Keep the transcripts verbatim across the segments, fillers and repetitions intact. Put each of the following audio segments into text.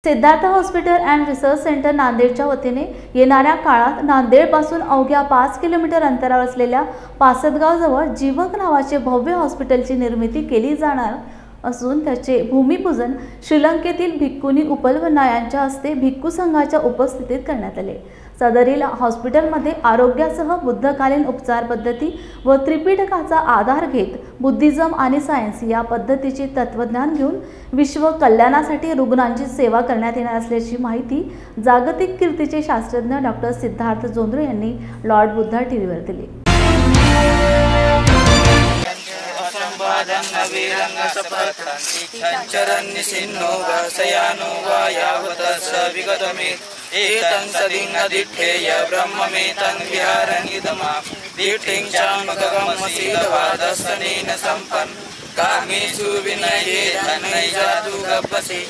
Siddharth hospital and research centre नांदेडच्या वतीने येणाऱ्या काळात नांदेडपासून अवघ्या पाच किलोमीटर अंतरावर असलेल्या पासदगावजवळ जीवक नावाचे भव्य हॉस्पिटलची निर्मिती केली जाणार असून त्याचे भूमिपूजन श्रीलंकेतील भिक्खुनी उपलवन्ना यांच्या हस्ते भिक्खू संघाच्या उपस्थितीत करण्यात आले। सदरील हॉस्पिटलमध्ये आरोग्यासह बुद्धकालीन उपचार पद्धती व त्रिपिटकाचा आधार घेत बुद्धिझम आणि सायन्स या पद्धतीचे तत्वज्ञान घेऊन विश्व कल्याणासाठी रुग्णांची सेवा करण्यात येणार असल्याची माहिती जागतिक कीर्तीचे शास्त्रज्ञ डॉक्टर सिद्धार्थ जोंधळे यांनी लॉर्ड बुद्धा टीव्हीवर दिली। एतं सदिन्नदिठेय ब्रह्ममेतं विहारनिदमा दिठिं चामकगमसीदवादस्तनेन सम्पन् कामेषु विनये धनै जातु गप्पसि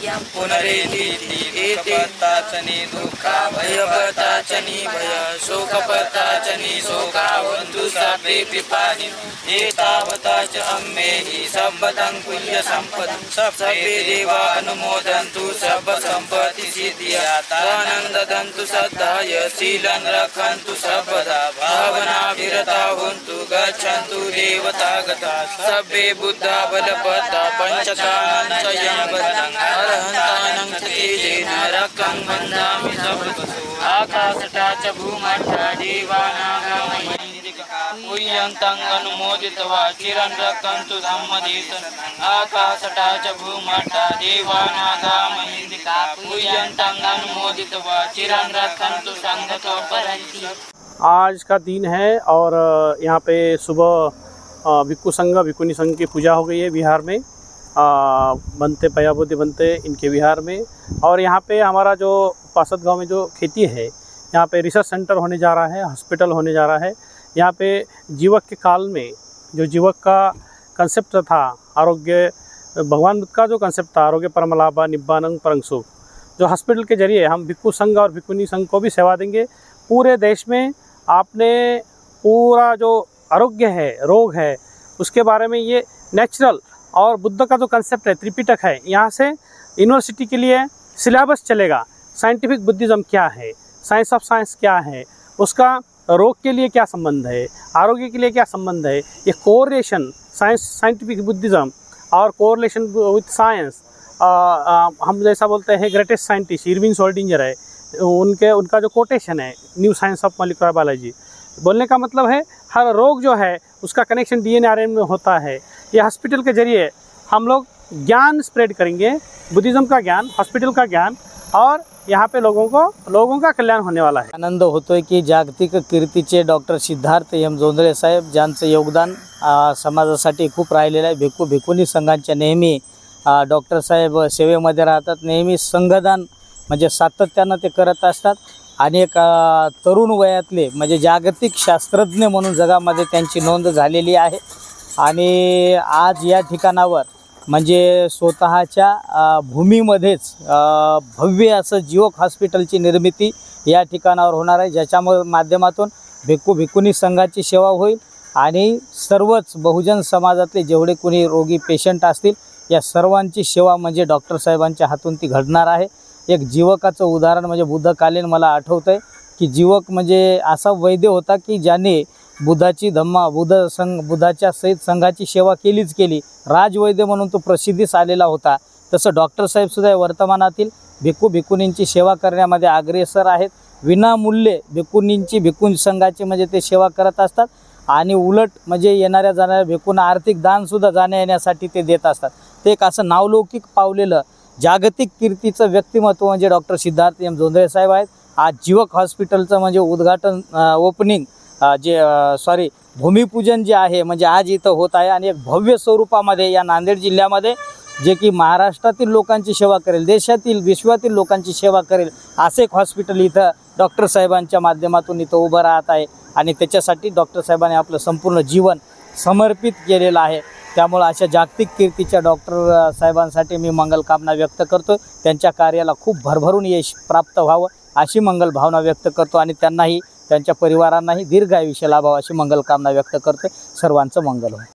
पुनरेति कपताचनि दुःखा भयपताचनि भय शोकपताचनि शोकावन्तु सर्वे पिपानि एतावता च अम्मेहि सम्पदं कुल्य सम्पदं सर्वे देवा अनुमोदन्तु सर्व सम्पत्ति सिद्धिर्दाता आनन्ददन्तु सदाय शीलं रक्षन्तु सर्वदा भावना विरता हुन्तु गच्छन्तु देवतागता सर्वे बुद्धा बलपता पंचकानं च यमवदं अरहन्तानं तेजेन रक्षं वन्दामि सर्वतो आकाशटा च भूमटा देवानागमयन्तिका पूयन्तं अनुमोदित्वा चिरं रक्षन्तु धम्मदेशं आकाशटा च भूमटा देवानागमयन्तिका पूयन्तं अनुमोदित्वा चिरं रक्षन्तु संघतो परन्ति। आज का दिन है और यहाँ पे सुबह भिक्खु संघ भिक्खुनी संघ की पूजा हो गई है बिहार में। आ, बनते पयाबुद्धि बनते इनके बिहार में। और यहाँ पे हमारा जो पासद गांव में जो खेती है यहाँ पे रिसर्च सेंटर होने जा रहा है, हॉस्पिटल होने जा रहा है। यहाँ पे जीवक के काल में जो जीवक का कंसेप्ट था, आरोग्य भगवान बुद्ध का जो कंसेप्ट था आरोग्य परमलाभा निब्बानं परं सुख, जो हॉस्पिटल के जरिए हम भिक्खु संघ और भिक्खुनी संघ को भी सेवा देंगे। पूरे देश में आपने पूरा जो आरोग्य है, रोग है, उसके बारे में ये नेचुरल और बुद्ध का जो कंसेप्ट है त्रिपिटक है, यहाँ से यूनिवर्सिटी के लिए सिलेबस चलेगा। साइंटिफिक बुद्धिज़्म क्या है, साइंस ऑफ साइंस क्या है, उसका रोग के लिए क्या संबंध है, आरोग्य के लिए क्या संबंध है, ये कोरिलेशन साइंस साइंटिफिक बुद्धिज़्म और कोरिलेशन विथ साइंस। हम जैसा बोलते हैं ग्रेटेस्ट साइंटिस्ट इरविन सोल्डिंजर है, उनके उनका जो कोटेशन है new science of molecular biology, बोलने का मतलब है हर रोग जो है उसका कनेक्शन डीएनए आरएनए में होता है। ये हॉस्पिटल के जरिए हम लोग ज्ञान स्प्रेड करेंगे, बुद्धिज़्म का ज्ञान, हॉस्पिटल का ज्ञान, और यहाँ पे लोगों को लोगों का कल्याण होने वाला है। आनंद होतोय की जागतिक कीर्तीचे डॉक्टर सिद्धार्थ एम जोंधळे साहेब ज्यांचं योगदान समाजासाठी खूप राहिलेलं आहे। भिक्खू भिक्खुनी संघांच्या नेहमी डॉक्टर साहेब सेवेमध्ये राहतात, नेहमी संघदान म्हणजे सातत्यानं ते करत असतात। आणि एक तरुण वयातले म्हणजे जागतिक शास्त्रज्ञ म्हणून जगामध्ये त्यांची नोंद झालेली आहे। आणि आज या ठिकाणावर म्हणजे स्वतःच्या भूमीमध्येच भव्य असं जीवक हॉस्पिटलची निर्मिती या ठिकाणावर होणार आहे, ज्याच्या माध्यमातून भिक्खू भिक्खुनी संघाची सेवा होईल आणि सर्वच बहुजन समाजातले जेवढे कोणी रोगी पेशंट असतील या सर्वांची सेवा म्हणजे डॉक्टर साहेबांच्या हातून ती घडणार आहे। एक जीवकाचं उदाहरण म्हणजे बुद्धकालीन मला आठवतं आहे की जीवक म्हणजे असा वैद्य होता की ज्याने बुद्धाची धम्मा बुद्ध संघ बुद्धाच्या सहित संघाची सेवा केलीच केली, राजवैद्य म्हणून तो प्रसिद्धीस आलेला होता। तसं डॉक्टर साहेबसुद्धा वर्तमानातील भिक्खू भिक्खुनींची सेवा करण्यामध्ये अग्रेसर आहेत। विनामूल्य भिक्खुनींची भिक्खू संघाची म्हणजे ते सेवा करत असतात आणि उलट म्हणजे येणाऱ्या जाणाऱ्या भिक्खूंना आर्थिक दानसुद्धा जाण्या येण्यासाठी ते देत असतात। ते एक असं नावलौकिक पावलेलं जागतिक कीर्तीचं व्यक्तिमत्व म्हणजे डॉक्टर सिद्धार्थ एम जोंधळे साहेब आहेत। आज जीवक हॉस्पिटलचं म्हणजे उद्घाटन ओपनिंग जे सॉरी भूमिपूजन जे आहे म्हणजे आज इथं होत आहे आणि एक भव्य स्वरूपामध्ये या नांदेड जिल्ह्यामध्ये जे की महाराष्ट्रातील लोकांची सेवा करेल, देशातील विश्वातील लोकांची सेवा करेल असे एक हॉस्पिटल इथं डॉक्टर साहेबांच्या माध्यमातून इथं उभं राहत आहे। आणि त्याच्यासाठी डॉक्टर साहेबांनी आपलं संपूर्ण जीवन समर्पित केलेलं आहे। त्यामुळे अशा जागतिक कीर्तीच्या डॉक्टर साहेबांसाठी मी मंगलकामना व्यक्त करतो। त्यांच्या कार्याला खूप भरभरून यश प्राप्त व्हावं अशी मंगल भावना व्यक्त करतो आणि त्यांनाही त्यांच्या परिवारांनाही दीर्घ आयुष्य लाभावं अशी मंगलकामना व्यक्त करतो। सर्वांचं मंगल हो।